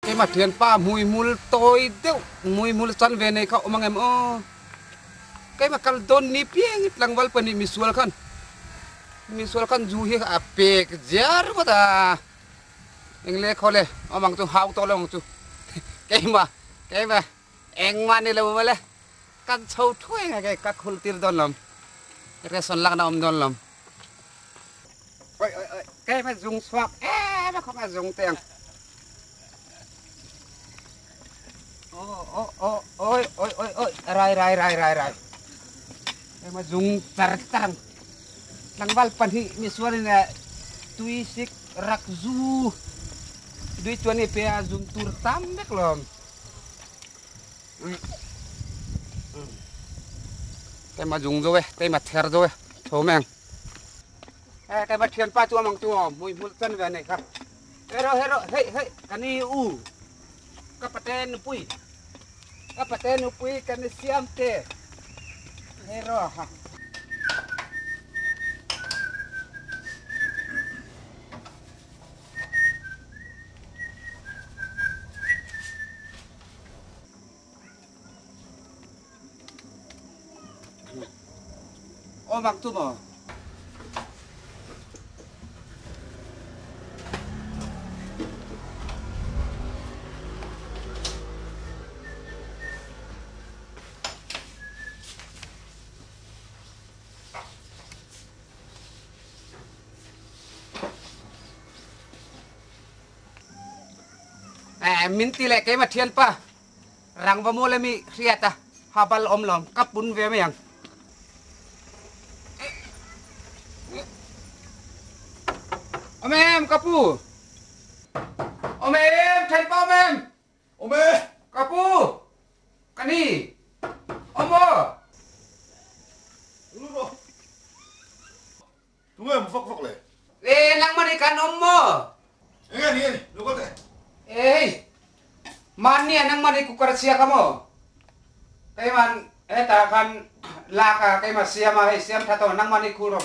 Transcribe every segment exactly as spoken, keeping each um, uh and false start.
cái mà thiền pa mùi mùi tôi tiêu mùi mùi chân về này không mang em ô cái mà kalau don ni pieng lang wal pani misual kan misual kan juhi ape jar mata engle khole omang tu hau to long tu cái mà cái mà eng mani lo male kan chau thui cái các khul tir don lom cái son lang na om don lom oi oi oi cái mà dùng swap eh nó không phải dùng tiền oh oh oi oi oi oi rai rai rai rai rai cái mà dùng tar tang lang wal pan hi misual na tui sik rak zu dui chuan ni pe dùng tur tam mek lom cái mà dùng rồi cái mà ther rồi thổ mèng cái mà thiền pa chua mong chua mùi mùi chân về nàyครับhero hero hey hey cái này u cái paten pui cái paten pui cái này siam te hero ha oh mak tu mo eh minti le cái mà thiền pa rang va mo le mi riata habal om lom kapun ve me yang Om em kapu. Om em thiền pa om em. Om em kapu. Kani. Om mo. Lu ro. Tunggu em fok fok le. Eh nang mani kan om mo. Enggak ni ni, lu kata. Eh. Mani nang mani kukar sia kamu. Kay man eta kan laka kay mas siya ma siam thato nang mani kuro.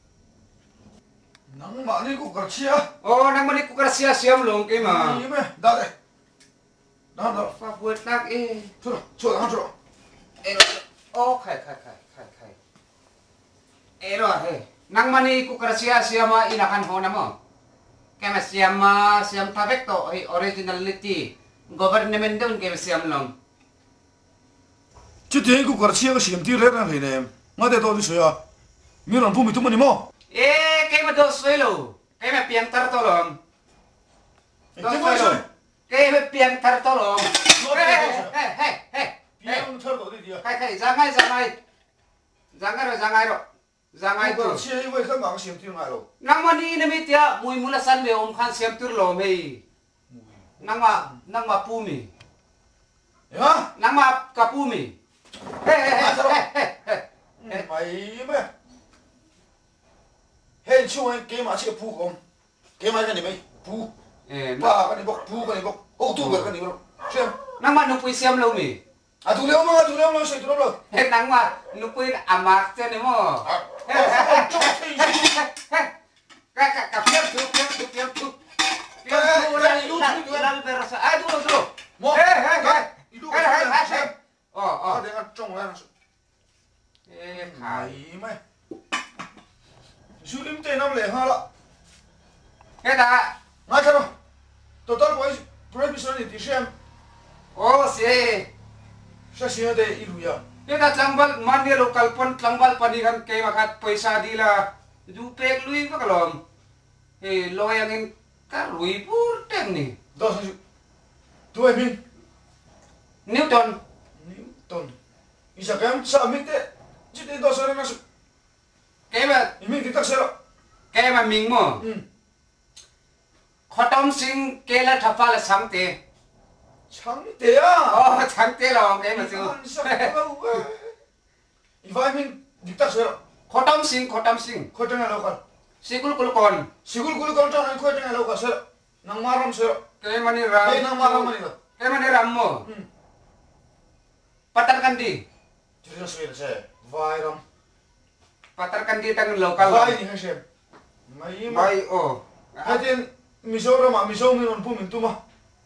Nang mak ni kok kerja. Oh nang mani kukar sia siam long kay ma. Ni me, dah deh. Dah dah. Fa buat nak eh. Cuba, cuba, dah cuba. Eh oh khai khai khai khai khai. Eh ro he. Nang mani kukar sia siam ma inakan hona mo. Kay mas siam ma siam tabek to originality. Government doon kay siam long. Chứ thế cũng có chia cái xiêm tiêu lên này này, ngay đây tôi đi sửa, miếng làm phun bị tụi mình mò. Eh, kay ma do suelo, kay ma piang tar tolong. Do suelo, kay ma piang tar tolong. Hei, hei, hei, hei. Piang tar tolong đi. Kay kay, jangai jangai, jangai ro jangai ro, jangai tu. Có chia với các bạn xiêm tiêu ngay rồi. Nang mani na mi tia, mui mula san me om khan siam tur lo mei. Nang ma, nang ma pumi. Ya? Nang ma kapumi. Hei, hei, hei, hei, hei. Mày mày. Hên chú anh kiếm mà chia phu không? Kiếm mà cái này mày phu. Eh, Ba cái này bọc phu cái này bọc. Ô tu cái này bọc. Xem. nang ma nupui siam lo mi. À tu leo mà tu leo mà xây tu leo rồi. Hei nang ma nupui amak chen ni mo. Hei, hei, hei, hei, hei. Kak kak kak piam tu piam tu piam tu. Piam tu la la berasa. Ai dulu dulu. Hei, hei, hei. Hei, hei, hei, hei. Oh, oh. Để ăn trông lên. Eh, khai. Mày mày. Chú im tên năm lẻ ha lọ. Hei ta. Ngay cái đó. Tôi tao quay prohibition này thì xem. Oh, si. Saya sih ada ilu ya. Hei ta tlambal mandi lokal pon tlambal panikan kay makat paisa dila. Dupek lui pa kalom. Hei, loyangin ka lui purteng ni. Đó sao? Tu em min. Newton. Newton. Isa kem sa min te. Jadi đó sao nó masuk. Kay ma Imin kita sero. kay ma ming mo. Hmm. Khotom sing kela thapal samte. Chang te ya. Oh, samte lo kay ma su. Isa kalau. Iva min kita sero. Khotom sing khotom sing. Kau tengah lokal. Sikul kul kon. Sigul gulu kau tengah kau tengah lokal sero. Nang maram sero. Kay mani ram. Hey nang maram mana itu? Kay mani ram mo. Hmm. Patar kandi. Jadi saya saya. Vai ram. Patar kandi tang lokal. Vai ni hasem. Mai mai. Bai oh. Hatin miso ram miso min on pu min tu mah.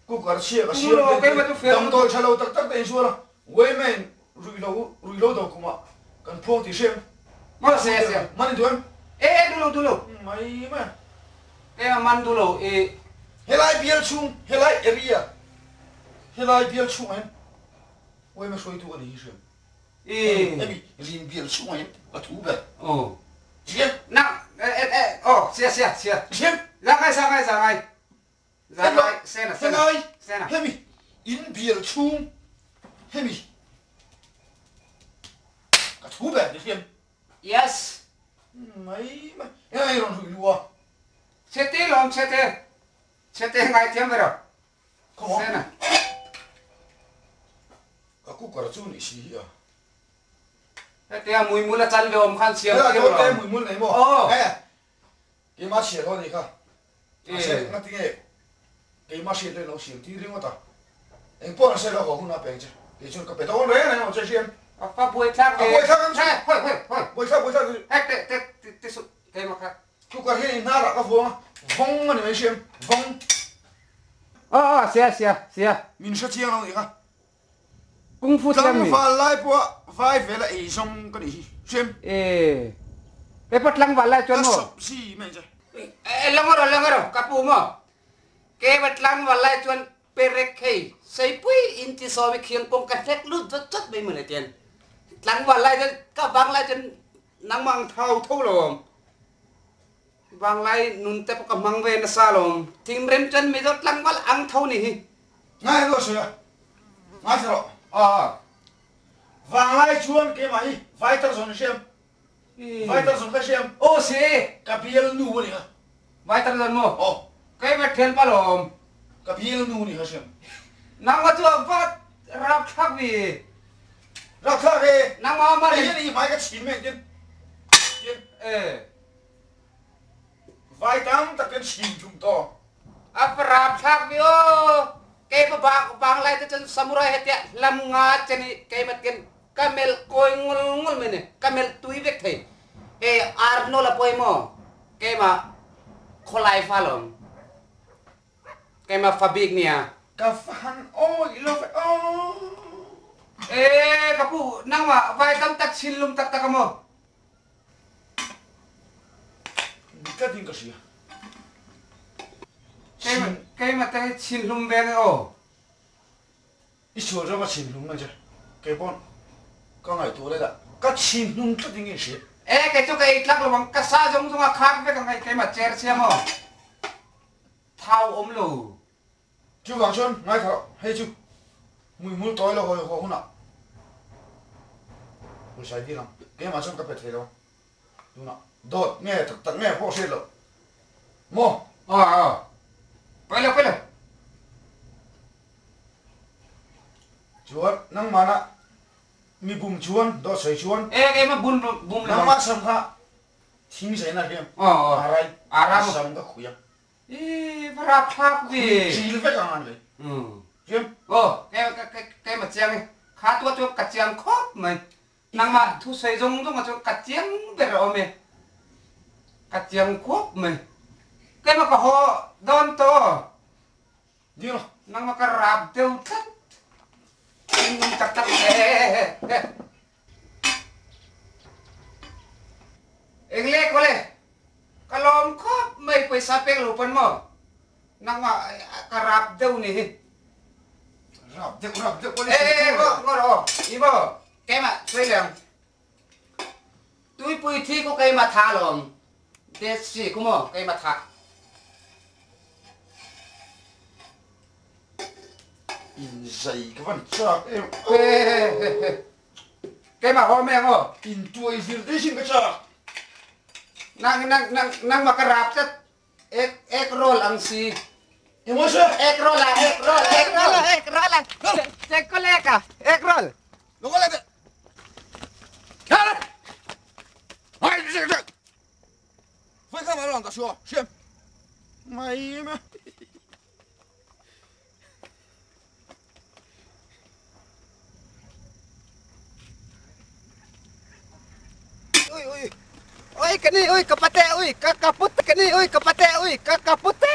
cô cả chia cái Đúng rồi, cái mà tôi phê đồng tôi trả lâu tắc tắc tên xua là quê men rủi lâu rủi lâu đâu cũng ạ cần phong thì xem mà xe xe mà đi tuần ê ê du lâu du lâu mày mà cái mà man du lâu ê hết lại biel chung hết lại area hết lại biel chung anh quê mà soi tu đi xem ê em bị riêng biel chung anh ở thủ bè ồ xem nặng ê ê ê ồ xe xe xe xem ra ngay ra ngay ra ngay ra ngay xe là xe hết là lại xe là em bị in biel chung em bị cả thủ bè đi xem yes mày mà em này còn rủi lùa xe tê lom xe tê xe tê ngay tiêm vào rồi không xe này aku kora chu ni si à cái tê mùi mùi là chăn về om khăn xiêm thế là tê tôi rồi tem mùi mùi này Ồ. mò cái cái má xịt thôi đi cả Ê. xịt nó tiếng ấy cái má xịt lên nó xịt tí riêng ta anh bỏ nó xịt nó họ cũng nạp bèn chứ cái chuyện cái bèn đó đấy này nó chơi xem Apa buổi thác À, buổi thác em Hei, hoi, hoi, hoi. bôi sao bôi sao Hei, te, te, te, te, su, te mà khác. chú cả cái na là cái vuông vong mà này xem vong Ờ, ờ, xe, xe, xe. mình sẽ chiang nó đi cả Kung fu xem đang mi. pha lại qua vai về là ấy xong cái gì xem Eh. Cái bắt lăng vào lại cho nó nó. sập gì mày chứ Eh, langar rồi, langar rồi, kapu mo. Cái bắt lăng vào lại cho perek hay. Say pui inti so bị khiêng công cắt thét lút rất rất bây mình tiền. Lăng vào lại cho các bang lại cho nang mang thau thâu lồm. Bang lại nun tép các mang về nó xa lồm. Thím rem chân mi rất lăng vào ăn thâu nè. ngay rồi sửa ngay rồi Ờ. vàng lại chuan cái máy vai tao rồi xem vai tao rồi cái xem Ô xe. cái biel nu này hả Vai tar dan mo. oh Kay bet ken palom. cái biel nu này hả xem Nang wa tu vat rap thak wi. ra khác cái Nang ma ma cái ni. này máy cái chín mày trên trên Eh. vai tao ta cái chín chúng to Ap rap thak wi o. Kay ba bang bang lai te chen samurai hetia lam nga cheni kay bet ken kamel koy ngul ngul mene. Kamel tui vek thai. Eh Arno la poi mo. Kay ma kholai falom. Kay ma fabik nia. cái phan ôi lo phải oh Eh kapu nang wa vai tam tak silum tak tak mo. cái tiếng cái gì Kay ma kay ma te silum beng o. ít số ra mà chín luôn này chứ cái bọn có ngày tuổi đấy đã cái chín luôn cái tiếng gì Eh, cái chỗ cái lắc là bằng cái sa giống giống khác với cái cái mà cher xem không? Thao ốm lù. chú vàng xuân ngay thảo hay chú mùi mùi tối là hồi hồi hôm nào mùi sai đi nào cái mà xuân cái bệt thế đâu đúng nào đột nghe thật thật nghe vô xe rồi mò Ờ ờ. Quay lại quay lại. chuột năng mà nè mi bùm chuôn đó sấy chuôn Eh, cái mà bùn bùn năng là. mà sầm ha thím sấy nè em Ờ ờ. arai Aram. sầm cái khuya Eh, rap khác gì? chỉ phải càng ăn vậy Ừ. em Ờ, cái cái cái cái mà chiang ấy. Khá tua cho cắt chiang khóc mày. Nang mà thu xây giống giống mà cho cắt chiang về rồi mày. Cắt chiang khóc mày. Cái mà có họ đòn to. đi nào Nang mà cái rap tiêu thất. Anh chắc chắc eh eh. Anh lek boleh. Kalau kau mai pesa peng lupan mo. Nang ma karap deu ni. rạp được rạp được có Eh eh ko ko ro. Ibo, cái mà suy lượng. Tui pui thi ko cái mà tha lom. Te si ko mo cái mà tha. in dày cái văn chắc em Cái mà hôm em ho. in tuổi gì đấy xin cái chắc Nang nang nang nang makarap chat. Ek ek roll ang si. em ơi sao Ek roll lah, ek roll, ek roll, ek roll lah. Cek ko leka. Ek roll. nó có lên đấy Kalah. ai đây đây phải không mà làm ta chưa xem mày mà Uy, uy. Uy, kani, uy, kapate, uy, kakaput kani, uy, kapate, uy, kakapute.